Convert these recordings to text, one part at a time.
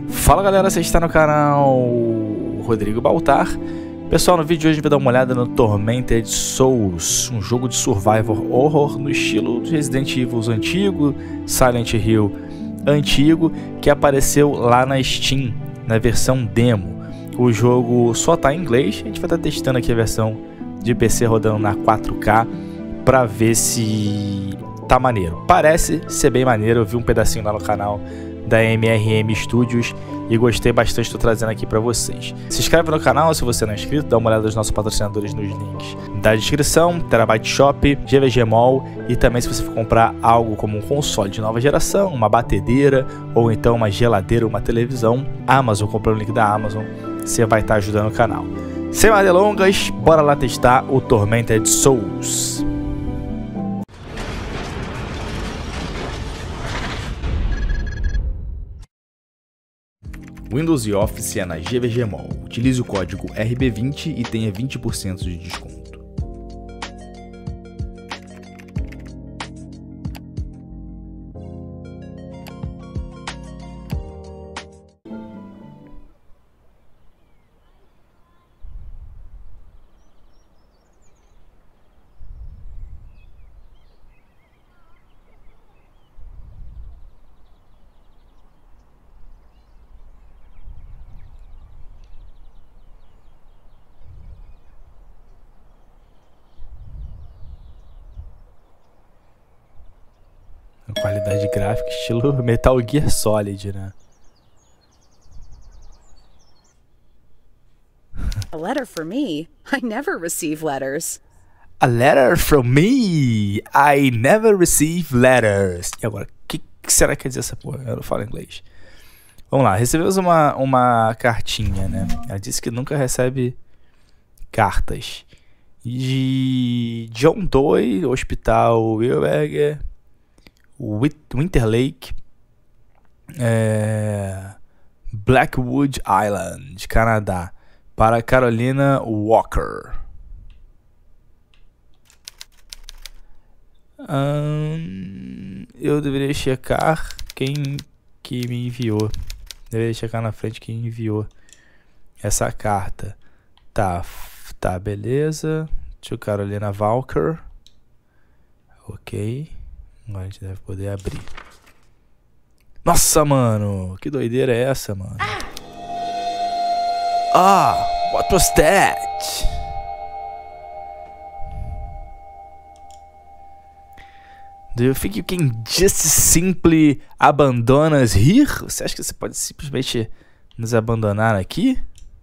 Fala galera, você está no canal Rodrigo Baltar. Pessoal, no vídeo de hoje a gente vai dar uma olhada no Tormented Souls, um jogo de survival horror no estilo de Resident Evil antigo, Silent Hill antigo, que apareceu lá na Steam, na versão demo. O jogo só está em inglês, a gente vai estar testando aqui a versão de PC rodando na 4K para ver se tá maneiro. Parece ser bem maneiro, eu vi um pedacinho lá no canal da MRM Studios e gostei bastante, estou trazendo aqui para vocês. Se inscreve no canal se você não é inscrito, dá uma olhada nos nossos patrocinadores nos links da descrição, Terabyte Shop, GVG Mall, e também se você for comprar algo como um console de nova geração, uma batedeira ou então uma geladeira ou uma televisão, Amazon, comprando o link da Amazon, você vai estar ajudando o canal. Sem mais delongas, bora lá testar o Tormented Souls. Windows e Office é na GVG Mall. Utilize o código RB20 e tenha 20% de desconto. Qualidade gráfica estilo Metal Gear Solid, né? A letter for me? I never receive letters. A letter from me? I never receive letters. E agora, o que será que quer dizer essa porra? Eu não falo inglês. Vamos lá, recebemos uma cartinha, né? Ela disse que nunca recebe cartas. De John Doe, Hospital Wilberger, Winter Lake, Blackwood Island, Canadá, para Carolina Walker. Eu deveria checar quem que me enviou. Deveria checar na frente quem enviou essa carta. Tá, beleza. To Carolina Walker. Ok. Agora a gente deve poder abrir. Nossa, mano. Que doideira é essa, mano? Ah, what was that? Do you think you can just simply abandon us here? Você acha que você pode simplesmente nos abandonar aqui?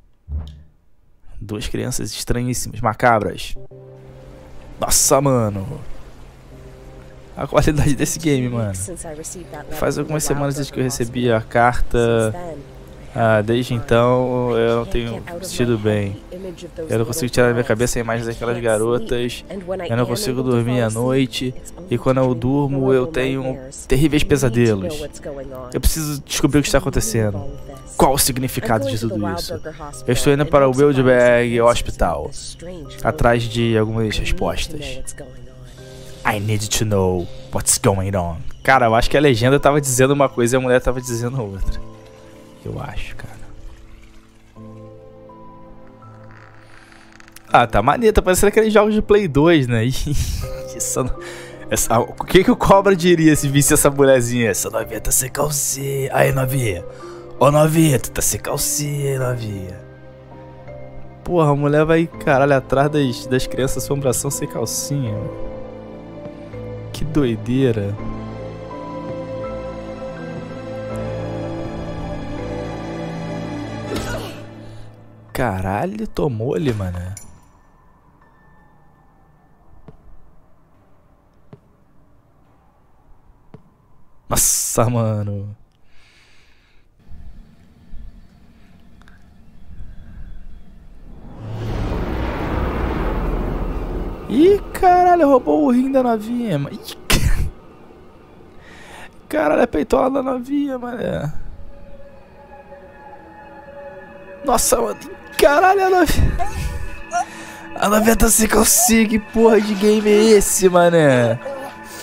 Duas crianças estranhíssimas, macabras. Nossa, mano. A qualidade desse game, mano. Faz algumas semanas desde que eu recebi a carta. Desde então eu não tenho assistido bem. Eu não consigo tirar da minha cabeça a imagem daquelas garotas. Eu não consigo dormir à noite. E quando eu durmo eu tenho terríveis pesadelos. Eu preciso descobrir o que está acontecendo. Qual o significado de tudo isso? Eu estou indo para o Wilberger Hospital, atrás de algumas respostas. I need to know what's going on. Cara, eu acho que a legenda tava dizendo uma coisa e a mulher tava dizendo outra. Eu acho, cara. Tá maneiro, tá parecendo aqueles jogos de Play 2, né? O que o Cobra diria se visse essa mulherzinha? Essa novinha tá sem calcinha. Aí, novinha. Ô, novinha, tu tá sem calcinha, novinha. Porra, a mulher vai, caralho, atrás das crianças assombração sem calcinha. Que doideira. Caralho, tomou-lhe, mano. Nossa, mano. Ih, caralho, roubou o rim da novinha, mano. Caralho, é peitola da novinha, mano. Nossa, mano. Caralho, a novinha. A novinha tá sem calcinha. Que porra de game é esse, mané?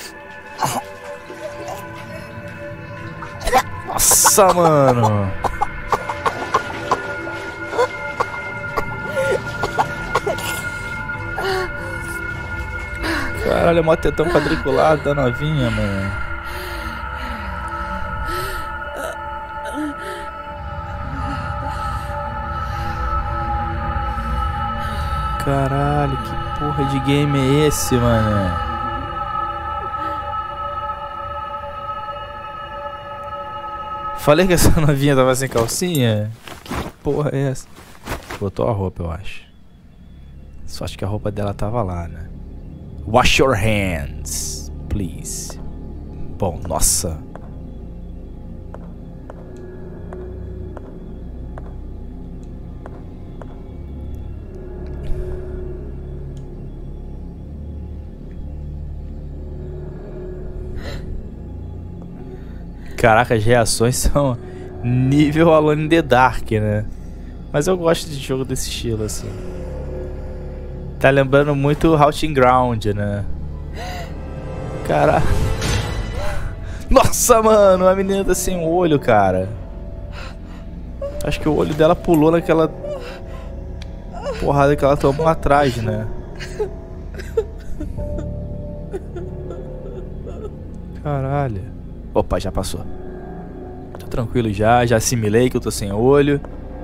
Nossa, mano. Caralho, é mó tetão quadriculado da novinha, mano. Caralho, que porra de game é esse, mano? Falei que essa novinha tava sem calcinha? Que porra é essa? Botou a roupa, eu acho. Só acho que a roupa dela tava lá, né? Wash your hands, please. Bom, nossa. Caraca, as reações são nível Alone in the Dark, né? Mas eu gosto de jogo desse estilo, assim. Tá lembrando muito Haunting Ground, né? Caraca. Nossa, mano, a menina tá sem o olho, cara. Acho que o olho dela pulou naquela porrada que ela tomou atrás, né? Caralho. Opa, já passou. Tô tranquilo já assimilei que eu tô sem olho.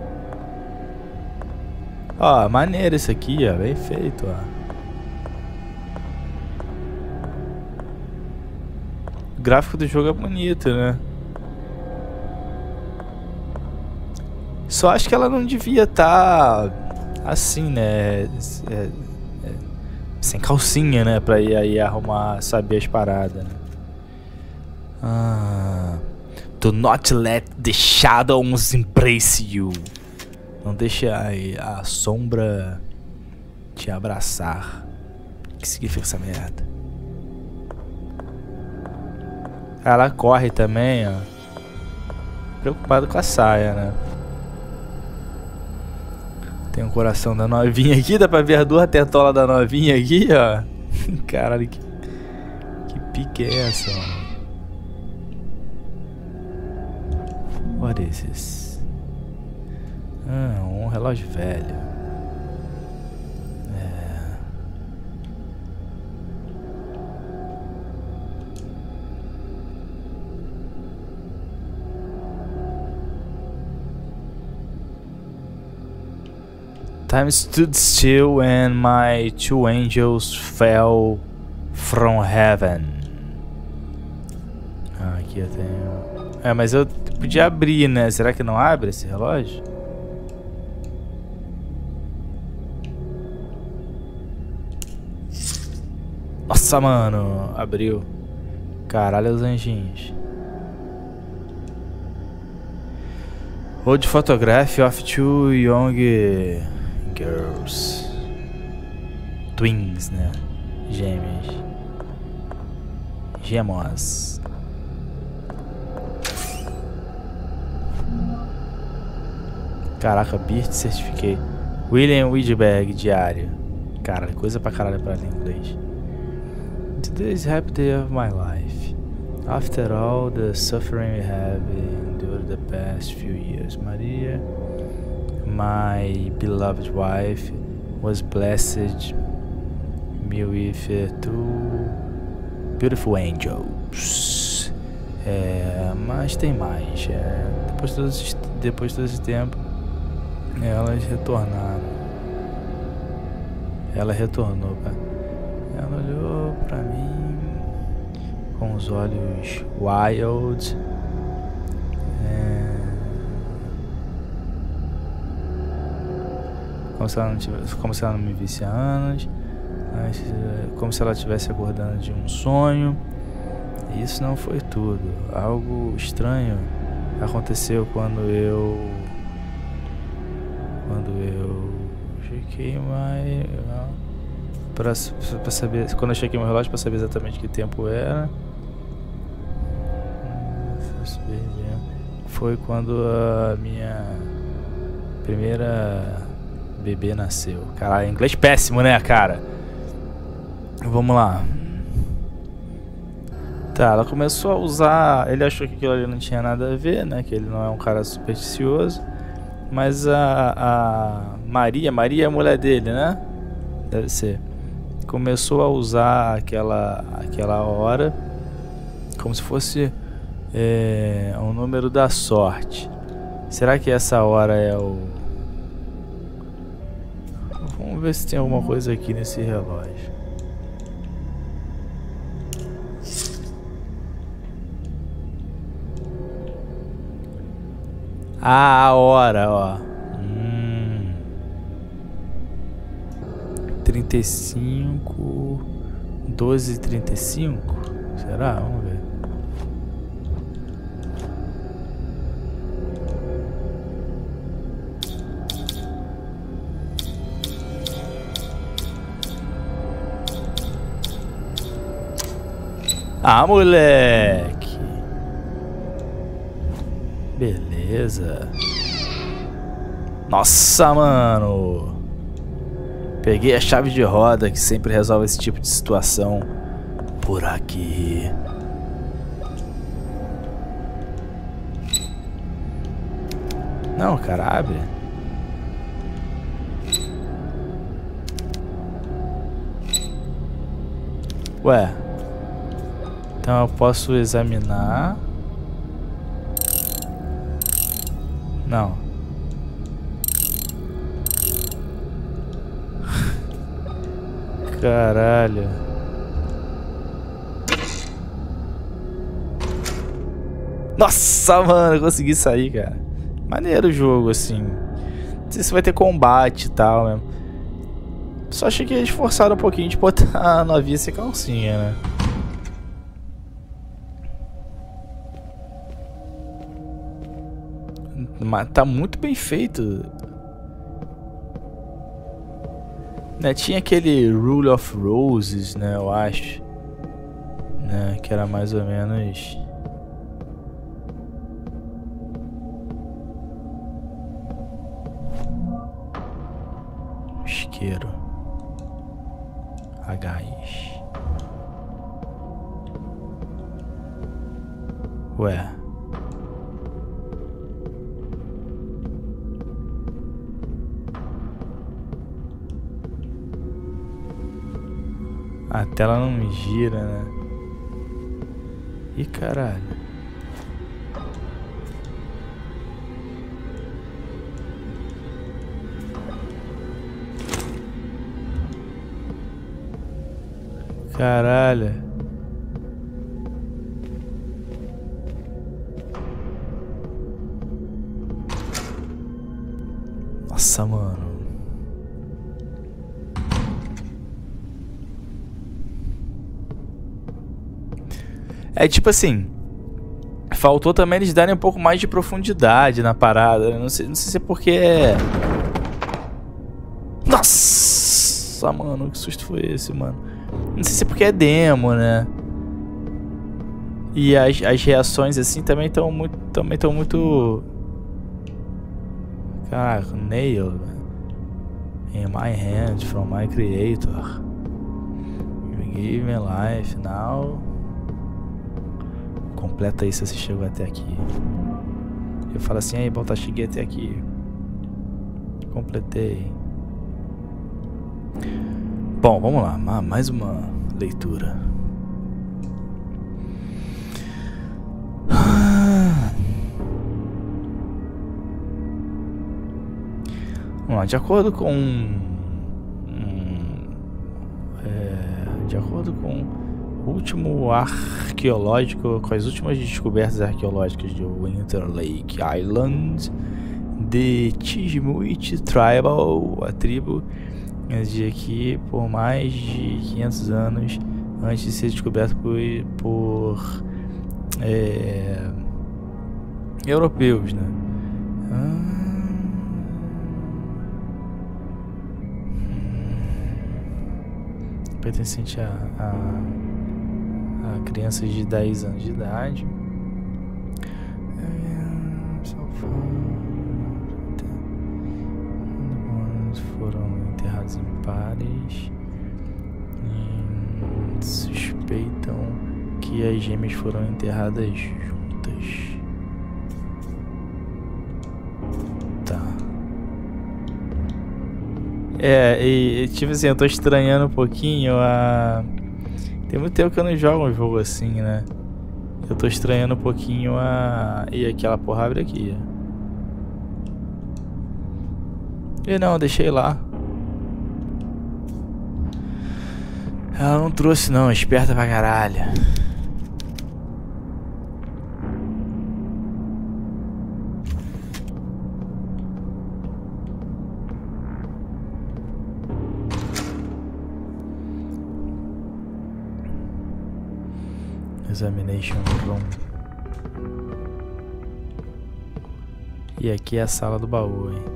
Ó, maneiro isso aqui, ó, bem feito, ó. O gráfico do jogo é bonito, né? Só acho que ela não devia estar assim, né? Sem calcinha, né? Pra ir aí arrumar, saber as paradas, né? Do not let the shadows embrace you. Não deixe a sombra te abraçar. O que significa essa merda? Ela corre também, ó. Preocupado com a saia, né? Tem um coração da novinha aqui. Dá pra ver a duas tetolas da novinha aqui, ó. Caralho, que pique é essa, mano? What is this? Um relógio velho. Time stood still and my two angels fell from heaven. Aqui eu tenho... mas eu podia abrir, né? Será que não abre esse relógio? Nossa, mano, abriu. Caralho, os anjinhos. Old photograph of two young girls. Twins, né? Gêmeas. Gemos. Caraca, Birth Certificate. William Widbag, diário. Caralho, coisa pra caralho pra ler inglês. Today's happy day of my life. After all the suffering we have endured the past few years, Maria, my beloved wife, was blessed me with two beautiful angels. Mas tem mais. Depois de todo esse tempo, elas retornaram. Ela retornou, cara. Ela olhou pra mim com os olhos wild. Como se ela não me visse há anos. Como se ela estivesse acordando de um sonho. E isso não foi tudo. Algo estranho aconteceu quando eu chequei pra saber, quando eu chequei meu relógio pra saber exatamente que tempo era. Foi quando a minha primeira bebê nasceu. Caralho, inglês péssimo, né, cara? Vamos lá. Tá, ela começou a usar... Ele achou que aquilo ali não tinha nada a ver, né? Que ele não é um cara supersticioso. Mas a Maria é a mulher dele, né? Deve ser. começou a usar aquela hora como se fosse um número da sorte. Será que essa hora é o... Vamos ver se tem alguma coisa aqui nesse relógio. Ah, a hora, ó. 35... 12h35? Será? Vamos ver. Ah, moleque! Beleza. Nossa, mano! Peguei a chave de roda que sempre resolve esse tipo de situação por aqui. Não, cara, abre. Ué. Então eu posso examinar. Não. Caralho. Nossa, mano, eu consegui sair, cara. Maneiro o jogo, assim. Não sei se vai ter combate e tal mesmo. Só achei que eles forçaram um pouquinho de botar a novinha sem calcinha, né? Mas tá muito bem feito. Né, tinha aquele Rule of Roses, né, eu acho, né, que era mais ou menos isqueiro, gás. Ué. A tela não gira, né? Ih, caralho. Caralho. Nossa, mano. É tipo assim, faltou também eles darem um pouco mais de profundidade na parada. Não sei se é porque é... Nossa, mano, que susto foi esse, mano? Não sei se é porque é demo, né? E as reações assim também estão muito... Caraca, nail in my hand from my creator. You give me life now. Completa aí se você chegou até aqui. Eu falo assim, aí, Baltar, cheguei até aqui. Completei. Bom, vamos lá. Mais uma leitura. Vamos lá. De acordo com o último arqueológico, com as últimas descobertas arqueológicas de Winter Lake Island, de Tishmuit Tribal, a tribo de aqui por mais de 500 anos antes de ser descoberto por europeus, né? Pertencente a crianças de 10 anos de idade. Foram enterrados em pares. E suspeitam que as gêmeas foram enterradas juntas. Tá. E tipo assim, eu tô estranhando um pouquinho a... Tem muito tempo que eu não jogo um jogo assim, né? Eu tô estranhando um pouquinho a... E aquela porra abre aqui. E não, deixei lá. Ela não trouxe não, esperta pra caralho. Examination room. E aqui é a sala do baú, hein?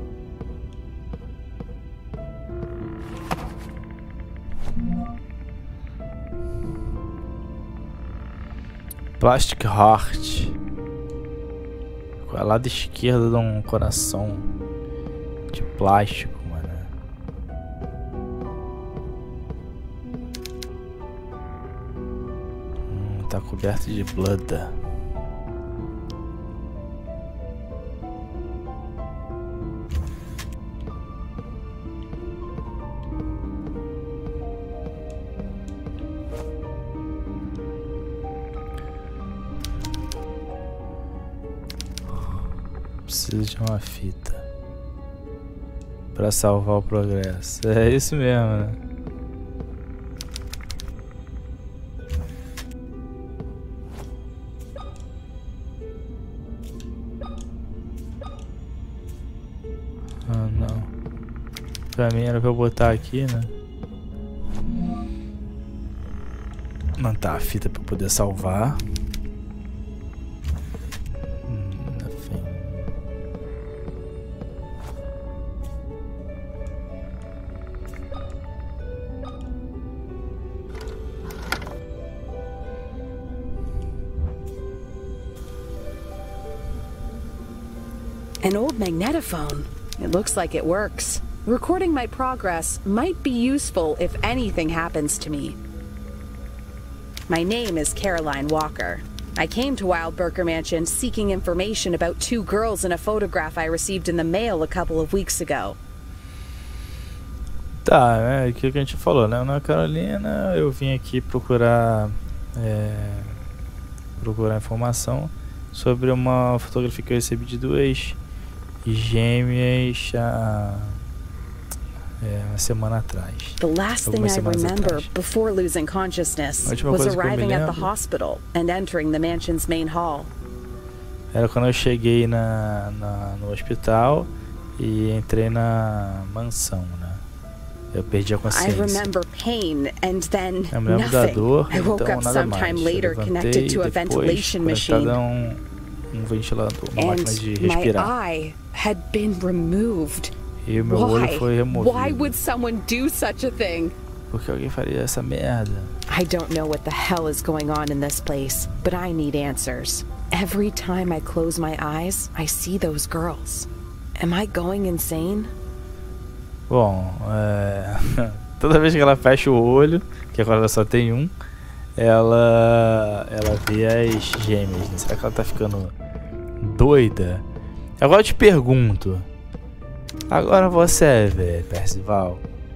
Plastic Heart. O lado esquerdo de um coração de plástico, mano. Tá coberto de blood. Preciso de uma fita pra salvar o progresso. É isso mesmo, né? Ah, não. Pra mim era pra eu botar aqui, né? Não tá a fita pra eu poder salvar. An old magnetophone. It looks like it works. Recording my progress might be useful if anything happens to me. My name is Caroline Walker. I came to Wildberger Mansion seeking information about 2 girls in a photograph I received in the mail a couple of weeks ago. Tá, é aquilo que a gente falou, né? Na Carolina, eu vim aqui procurar informação sobre uma fotografia que eu recebi de 2 gêmeas uma semana atrás. The last thing I remember before losing consciousness was arriving at the hospital and entering the mansion's main hall. Era quando eu cheguei no hospital e entrei na mansão, né? Eu perdi a consciência. I remember pain and then eu me lembro da dor, I woke então up nada sometime mais. later connected to a ventilation machine. Um ventilador, uma máquina de And my respirar. eye had been removed. E o meu olho foi removido. Why would someone do such a thing? Porque alguém faria essa merda? I don't know what the hell is going on in this place, but I need answers. Every time I close my eyes, I see those girls. Am I going insane? Bom, toda vez que ela fecha o olho, que agora ela só tem um, ela vê as gêmeas, né? Será que ela tá ficando doida? Agora eu te pergunto. Agora você, velho, Percival.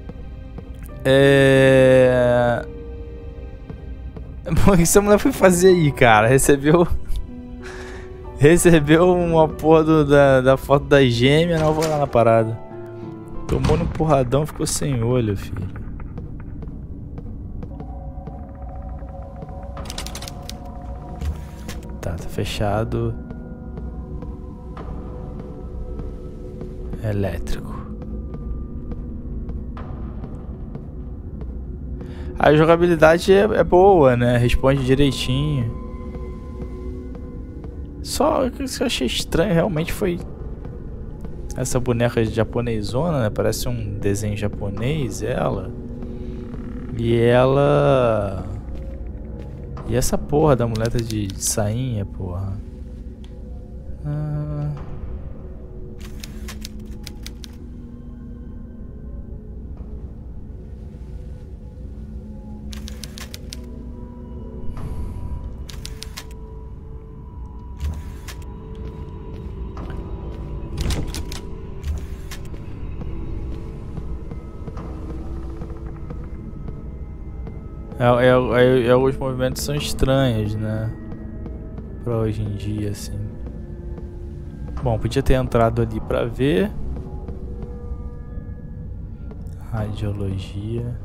O que essa mulher foi fazer aí, cara? Recebeu uma porra da foto da gêmea, não vou lá na parada. Tomou no porradão, ficou sem olho, filho. Tá fechado. Elétrico. A jogabilidade é boa, né? Responde direitinho. Só o que eu achei estranho realmente foi essa boneca japonesona, né? Parece um desenho japonês, ela. E essa porra da muleta de sainha, porra. Alguns movimentos são estranhos, né? Pra hoje em dia, assim. Bom, podia ter entrado ali pra ver. Radiologia.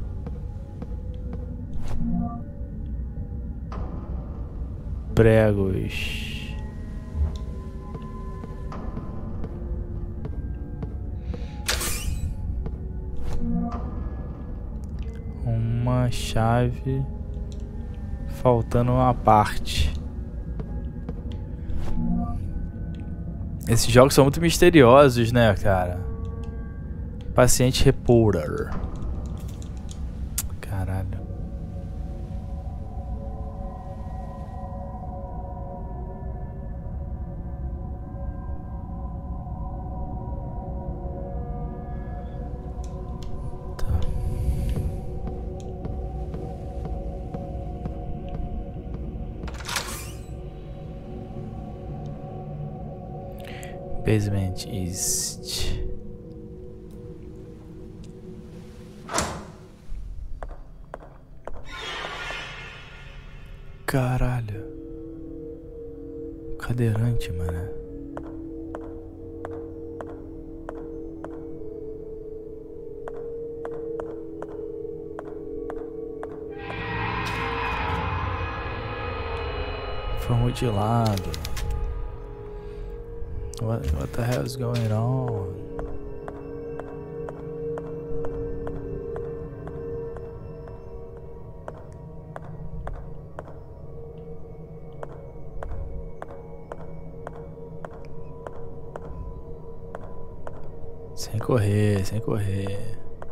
Pregos. Uma chave. Faltando uma parte. Esses jogos são muito misteriosos, né, cara? Paciente Reporter. Caralho. Tá. Basement East. Caralho. Cadeirante, mano. Foi mutilado. What the hell is going on? Sem correr, sem correr.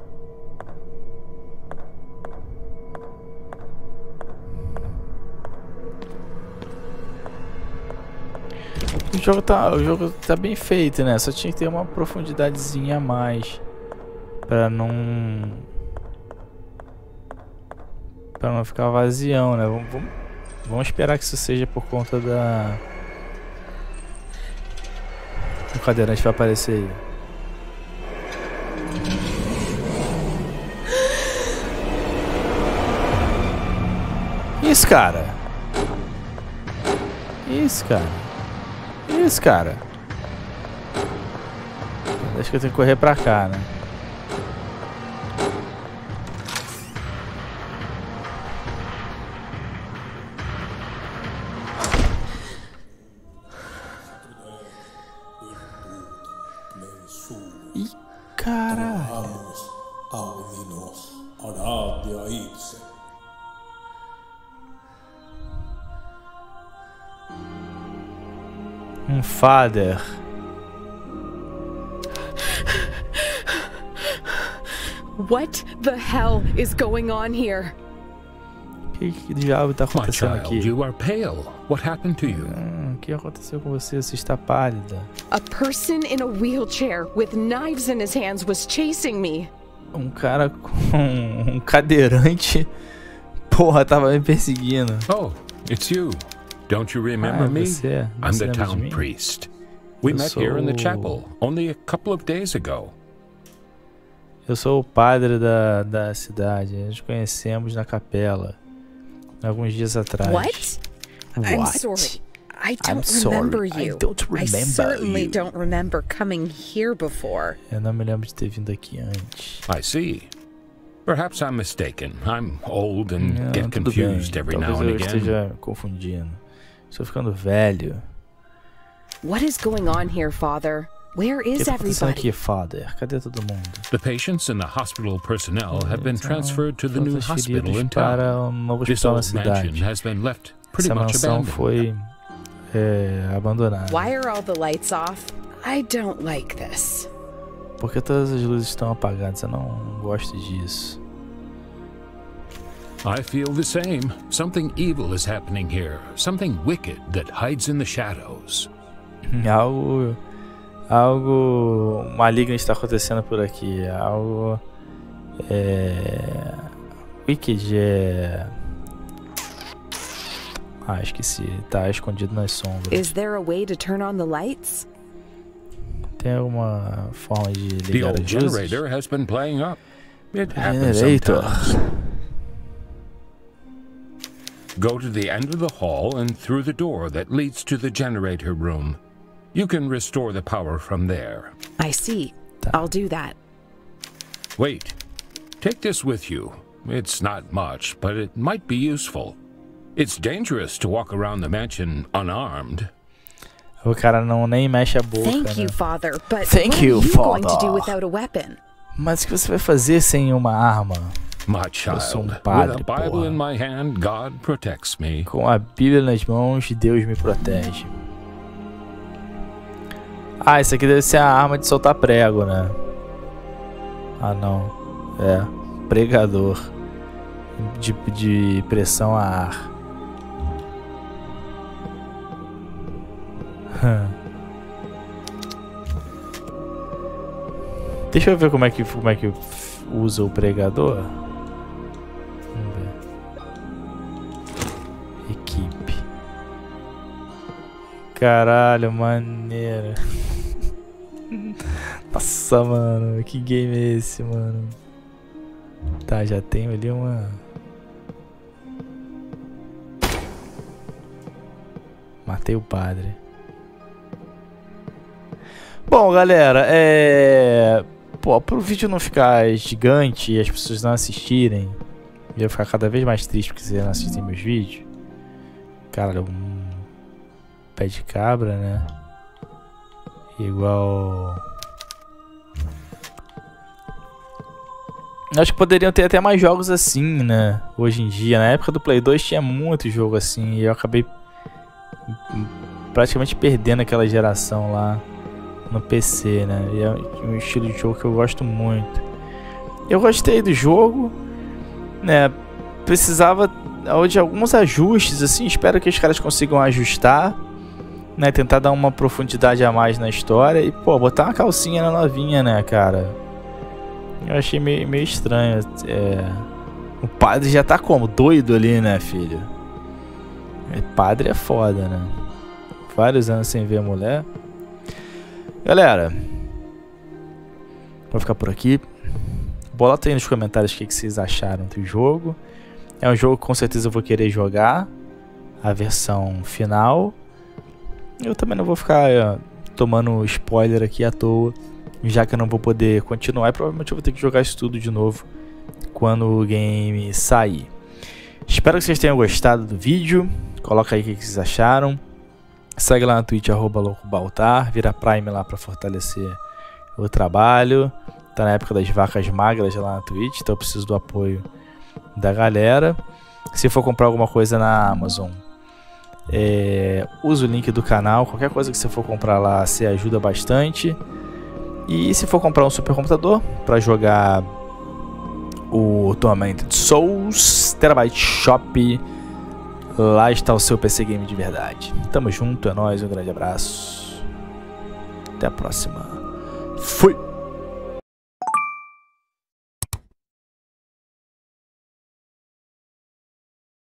O jogo tá bem feito, né? Só tinha que ter uma profundidadezinha a mais pra não ficar vazião, né? Vamos esperar que isso seja por conta da... O cadeirante vai aparecer aí. Isso, cara. Isso, cara. Isso, cara. Acho que eu tenho que correr pra cá, né? Ih, caralho. Um father. What the hell is going on here? Que diabo tá acontecendo aqui? You are pale. What happened to you? O que aconteceu com você? Você está pálida. A person in a wheelchair with knives in his hands was chasing me. Um cara com um cadeirante, porra, tava me perseguindo. Oh, it's you. Don't you remember me? Você I'm the town priest. We met here in the chapel only a couple of days ago. Eu sou o padre da cidade. Nos conhecemos na capela alguns dias atrás. What? I'm sorry. I don't remember you. I don't remember I certainly you. don't remember coming here before. Eu não me lembro de ter vindo aqui antes. I see. Perhaps I'm mistaken. I'm old and get confused every now and again. Talvez eu esteja confundindo. Estou ficando velho. What is going on here, Father? Where is everybody? Aqui, Father? Cadê todo mundo? The patients and the hospital personnel have been transferred to the new hospital in town. This old mansion has been left pretty much abandoned. Foi abandonada. Why are all the lights off? I don't like this. Porque todas as luzes estão apagadas. Eu não gosto disso. I feel the same. Something evil is happening here. Something wicked that hides in the shadows. Algo maligno está acontecendo por aqui. Algo wicked esqueci. Tá escondido nas sombras. Is there a way to turn on the lights? Tem alguma forma de ligar the old as luzes? Generator has been playing up. It happens sometimes. Go to the end of the hall and through the door that leads to the generator room. You can restore the power from there. I see. I'll do that. Wait. Take this with you. It's not much, but it might be useful. It's dangerous to walk around the mansion unarmed. O cara nem mexe a boca. Thank you, né? Father, but Thank what you, are you Father. going to do without a weapon? Mas o que você vai fazer sem uma arma? My child, padre, with a Bible porra. in my hand, God protects me. Com a Bíblia nas mãos, Deus me protege. Ah, isso aqui deve ser a arma de soltar prego, né? Ah, não. É, pregador. De pressão a ar. Deixa eu ver como é que usa o pregador. Vamos ver. Equipe. Caralho, maneiro. Nossa, mano, que game é esse, mano? Tá, já tenho ali uma. Matei o padre. Bom, galera, pô, pro vídeo não ficar gigante e as pessoas não assistirem, e eu ficar cada vez mais triste porque vocês não assistem meus vídeos. Cara, um pé de cabra, né? Igual. Acho que poderiam ter até mais jogos assim, né? Hoje em dia. Na época do Play 2 tinha muito jogo assim e eu acabei praticamente perdendo aquela geração lá no PC, né? E é um estilo de jogo que eu gosto muito. Eu gostei do jogo, né? Precisava de alguns ajustes, assim. Espero que os caras consigam ajustar, né? Tentar dar uma profundidade a mais na história e, pô, botar uma calcinha na novinha, né, cara? Eu achei meio estranho. O padre já tá como? Doido ali, né, filho? Padre é foda, né? Vários anos sem ver a mulher. Galera, vou ficar por aqui. Bota aí nos comentários o que vocês acharam do jogo. É um jogo que com certeza eu vou querer jogar a versão final. Eu também não vou ficar tomando spoiler aqui à toa, já que eu não vou poder continuar. E provavelmente eu vou ter que jogar isso tudo de novo quando o game sair. Espero que vocês tenham gostado do vídeo. Coloca aí o que vocês acharam. Segue lá na Twitch, @loucobaltar. Vira Prime lá pra fortalecer o trabalho. Tá na época das vacas magras lá na Twitch, então eu preciso do apoio da galera. Se for comprar alguma coisa na Amazon, usa o link do canal. Qualquer coisa que você for comprar lá, você ajuda bastante. E se for comprar um supercomputador para jogar o Tormented Souls, Terabyte Shop, lá está o seu PC Game de verdade. Tamo junto, é nóis, um grande abraço. Até a próxima. Fui!